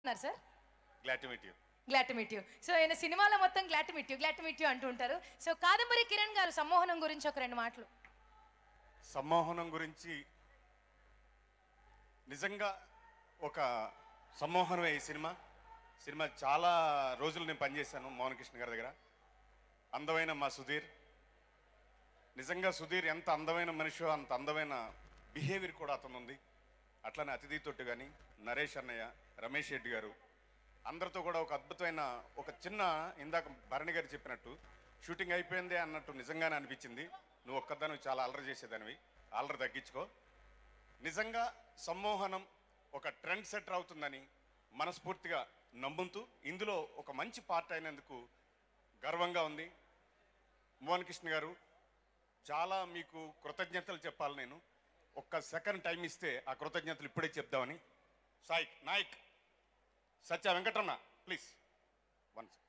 Sir glad to meet you. Glad to meet you. So ఆయన సినిమాలో మొత్తం glad to meet you అంటూ ఉంటారు. సో కాదంబరి కిరణ్ గారు సమ్మోహనం గురించి ఒక 2 మాటలు. సమ్మోహనం గురించి నిజంగా ఒక సమ్మోహనమే ఈ సినిమా చాలా రోజులు నేను పనిచేశాను మోహన్ కృష్ణ గారి దగ్గర. అందమైన మా సుధీర్, నిజంగా సుధీర్ ఎంత అందమైన మనిషో అంత అందమైన బిహేవియర్ కూడా అతను ఉంది. అట్లనే అతిథి తొట్టు కానీ నరేష్ అన్నయ్య, రమేష్ రెడ్డి గారు అందరితో కూడా ఒక అద్భుతమైన ఒక చిన్న, ఇందాక భరణి గారు చెప్పినట్టు షూటింగ్ అయిపోయిందే అన్నట్టు నిజంగానే అనిపించింది. నువ్వు ఒక్కదాన్ని చాలా అల్లరి చేసేదానివి, అల్లరి తగ్గించుకో. నిజంగా సమ్మోహనం ఒక ట్రెండ్ సెటర్ అవుతుందని మనస్ఫూర్తిగా నమ్ముతూ ఇందులో ఒక మంచి పార్ట్ అయినందుకు గర్వంగా ఉంది. మోహన్ కృష్ణ గారు చాలా మీకు కృతజ్ఞతలు చెప్పాలి. నేను ఒక్క సెకండ్ టైం ఇస్తే ఆ కృతజ్ఞతలు ఇప్పుడే చెప్దామని. Nayak Satya Venkataramana please once.